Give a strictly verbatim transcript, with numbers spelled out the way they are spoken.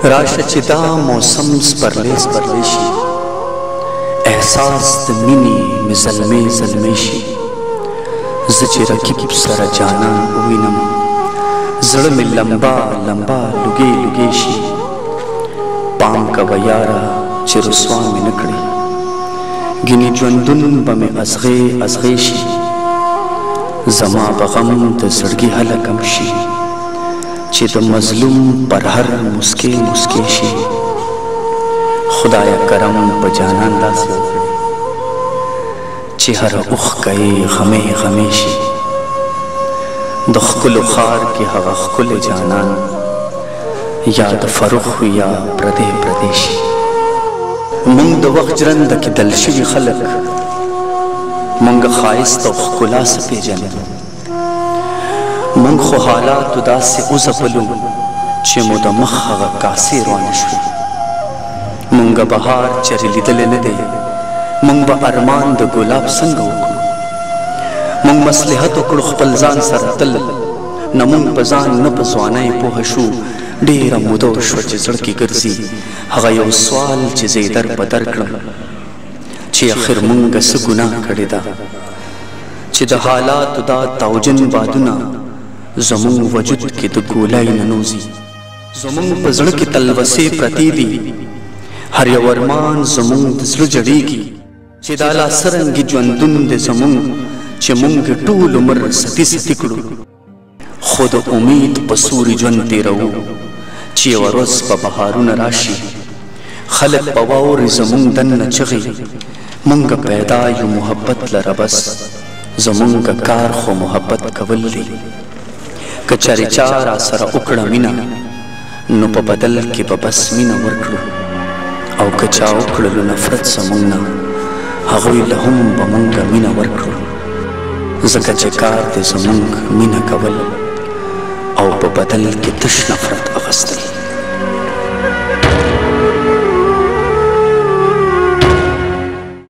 راشه چې دا موسم سپرلی سپرلی شي، احساس د مینې مې زلمې زلمې شي. زه چې رقیب سره جانان ووینم، زړه مې لمبا لمبا لوګې لوګې شي. پام کوه یاره چې رسوا مې نه کړې، ګینې ژوندون به مې ازغې ازغې شي. زما به غم د زړګي هلکم شي، چې د مظلوم پر هر مسکې مسکې شي. خدایه کرم په جانان داسې وکړې چې هر اوښکه یې غمې غمې شي. د ښکلو ښار کې هغه ښکلی جانان، یا د فروخ وي یا پردی پردی شي. مونږ د وخت ژرنده کې دل شوي خلک، مونږ ښایست او ښکلا څه پېژنو. مونږ خو حالاتو داسې وځپلو چې مو د مخ هغه کاسې روانه شوې. مونږ بهار چرې لیدلی نه دی، مونږ به ارمان د ګلاب څنګه وکړو. مونږ مصلحت وکړو خپل ځان سره تل، نه مونږ په ځان نه په ځوانۍ پوهه شو. ډېره موده وشوه چې زړه کې ګرځي هغه یو سوال چې زه یې در په در کړم، چې اخر مونږ څه ګناه کړې ده چې د حالاتو دا تاوجن بادونه زمونږ وجود کې د ګولۍ ننوځي. زمونږ په زړه کې تلوسې پرتې دي، هر یو ارمان زمونږ د زړه جړېږي. چې دا لا څرنګې ژوندون دی زمونږ چې مونږ ټول عمر ستي ستي کړو. خو د امید په سوري ژوند تېروو چې یوه ورځ به بهارونه راشي. خلک به واوري زمونږ دننه چغې، مونږ پیدا یو محبت لره، بس زمونږ کار خو محبت کول دی. که چارې چا را سره وکړه مینه، نو په بدل کې به بس مینه ورکړو. او که چا وکړلو نفرت زمونږ نه، هغوی له هم به مونږ مینه ورکړو. ځکه چې کار دی زمونږ مینه کول، او په بدل کې تش نفرت.